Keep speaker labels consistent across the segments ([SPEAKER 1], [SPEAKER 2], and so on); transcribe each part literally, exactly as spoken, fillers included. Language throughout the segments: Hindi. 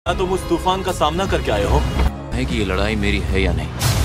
[SPEAKER 1] क्या तुम उस तूफान का सामना करके आए हो?
[SPEAKER 2] है कि ये लड़ाई मेरी है या नहीं।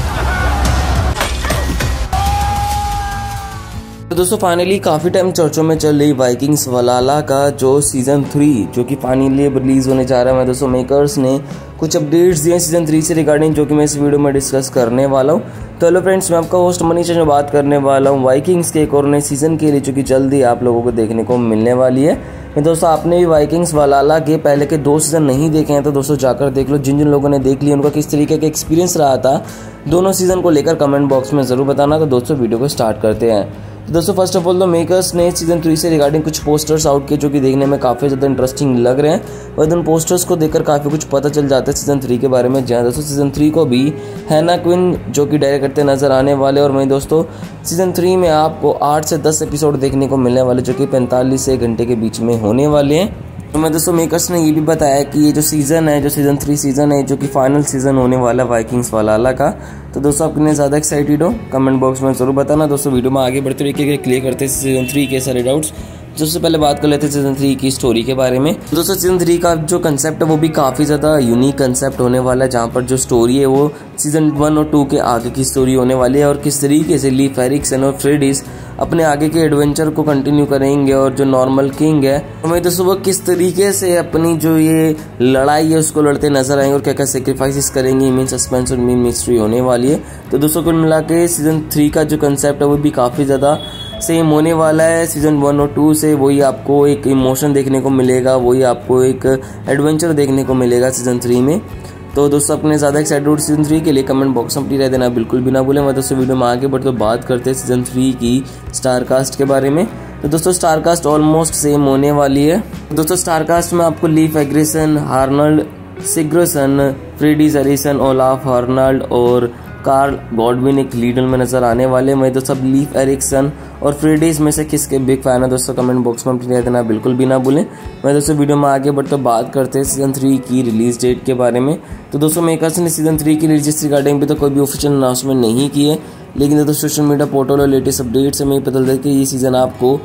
[SPEAKER 3] तो दोस्तों फाइनली काफ़ी टाइम चर्चों में चल रही वाइकिंग्स वलाला का जो सीज़न थ्री जो कि फाइनली रिलीज़ होने जा रहा है, दोस्तों मेकर्स ने कुछ अपडेट्स दिए सीज़न थ्री से रिगार्डिंग, जो कि मैं इस वीडियो में डिस्कस करने वाला हूँ। तो हेलो फ्रेंड्स, मैं आपका होस्ट मनीष जो बात करने वाला हूँ वाइकिंग्स के एक और नए सीज़न के लिए, जो कि जल्दी आप लोगों को देखने को मिलने वाली है। तो दोस्तों आपने भी वाइकिंग्स वलाला के पहले के दो सीज़न नहीं देखे हैं तो दोस्तों जाकर देख लो। जिन जिन लोगों ने देख लिया उनका किस तरीके का एक्सपीरियंस रहा था दोनों सीज़न को लेकर कमेंट बॉक्स में ज़रूर बताना। तो दोस्तों वीडियो को स्टार्ट करते हैं। तो दोस्तों फर्स्ट ऑफ ऑल तो मेकर्स ने सीजन थ्री से रिगार्डिंग कुछ पोस्टर्स आउट किए जो कि देखने में काफ़ी ज़्यादा इंटरेस्टिंग लग रहे हैं, और उन पोस्टर्स को देखकर काफ़ी कुछ पता चल जाता है सीजन थ्री के बारे में। जहाँ दोस्तों सीजन थ्री को भी हैना क्विन जो कि डायरेक्ट करते नजर आने वाले, और वहीं दोस्तों सीजन थ्री में आपको आठ से दस एपिसोड देखने को मिलने वाले जो कि पैंतालीस से एक घंटे के बीच में होने वाले हैं। तो मैं दोस्तों मेकर्स ने ये भी बताया कि ये जो सीज़न है, जो सीज़न थ्री सीज़न है, जो कि फाइनल सीज़न होने वाला है वाइकिंग्स वलाला का, तो दोस्तों आप कितने ज़्यादा एक्साइटेड हो कमेंट बॉक्स में ज़रूर बताना। दोस्तों वीडियो में आगे बढ़ते हुए क्लियर करते हैं सीज़न थ्री के सारे डाउट्स। सबसे पहले बात कर लेते हैं सीजन थ्री की स्टोरी के बारे में। दोस्तों सीजन थ्री का जो कंसेप्ट है वो भी काफ़ी ज़्यादा यूनिक कंसेप्ट होने वाला है, जहाँ पर जो स्टोरी है वो सीजन वन और टू के आगे की स्टोरी होने वाली है, और किस तरीके से लीफ एरिक्सन और फ्रेडिस अपने आगे के एडवेंचर को कंटिन्यू करेंगे, और जो नॉर्मल किंग है हमें दोस्तों वो किस तरीके से अपनी जो ये लड़ाई है उसको लड़ते नजर आएंगे और क्या क्या सेक्रीफाइसेस करेंगे। मेन सस्पेंस और मेन मिस्ट्री होने वाली है। तो दोस्तों कुल मिला के सीजन थ्री का जो कंसेप्ट है वो भी काफ़ी ज़्यादा सेम होने वाला है सीजन वन और टू से। वही आपको एक इमोशन देखने को मिलेगा, वही आपको एक एडवेंचर देखने को मिलेगा सीजन थ्री में। तो दोस्तों अपने ज़्यादा एक्साइटेड सीजन थ्री के लिए कमेंट बॉक्स में अपनी राय देना बिल्कुल भी ना भूलें। मैं दोस्तों वीडियो में आगे बढ़ते तो बात करते हैं सीजन थ्री की स्टार कास्ट के बारे में। तो दोस्तों स्टार कास्ट ऑलमोस्ट सेम होने वाली है। दोस्तों स्टार कास्ट में आपको Leif Eriksson, Harald Sigurdsson, Freydis Eriksson, Olaf Harald और कार्ल गॉडविन एक लीडर में नजर आने वाले। मैं तो सब लीफ एरिक्सन और फ्रेडिस में से किसके बिग फैन है दोस्तों कमेंट बॉक्स में अपनी राय देना बिल्कुल भी ना भूलें। मैं दोस्तों वीडियो में आगे बढ़ते बात करते हैं सीजन थ्री की रिलीज डेट के बारे में। तो दोस्तों मेकर्स ने सीजन थ्री की रिलीज रिगार्डिंग भी तो कोई भी ऑफिशियल अनाउंसमेंट नहीं की है, लेकिन दोस्तों सोशल मीडिया पोर्टल और लेटेस्ट अपडेट से मैं पता चलता है कि ये सीजन आपको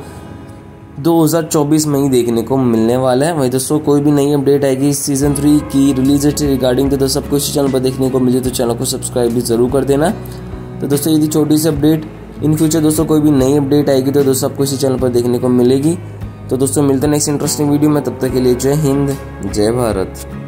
[SPEAKER 3] दो हज़ार चौबीस में ही देखने को मिलने वाला है। वही दोस्तों कोई भी नई अपडेट आएगी इस सीजन थ्री की रिलीज डेट रिगार्डिंग तो दोस्तों सबको इसी चैनल पर देखने को मिले, तो चैनल को सब्सक्राइब भी जरूर कर देना। तो दोस्तों यदि छोटी सी अपडेट इन फ्यूचर दोस्तों कोई भी नई अपडेट आएगी तो दोस्तों सबको इसी चैनल पर देखने को मिलेगी। तो दोस्तों मिलते हैं नेक्स्ट इंटरेस्टिंग वीडियो में, तब तक के लिए जय हिंद जय भारत।